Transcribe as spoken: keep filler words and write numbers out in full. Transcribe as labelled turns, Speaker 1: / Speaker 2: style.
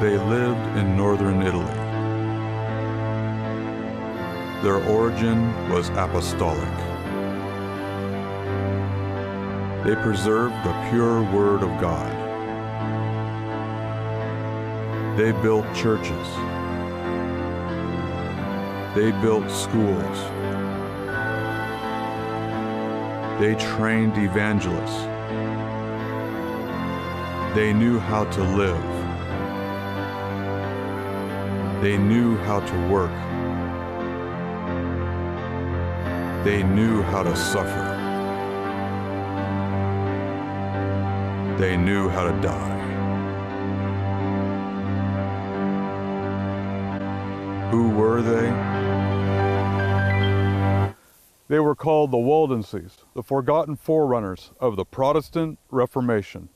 Speaker 1: They lived in northern Italy. Their origin was apostolic. They preserved the pure Word of God. They built churches. They built schools. They trained evangelists. They knew how to live. They knew how to work. They knew how to suffer. They knew how to die. Who were they?
Speaker 2: They were called the Waldenses, the forgotten forerunners of the Protestant Reformation.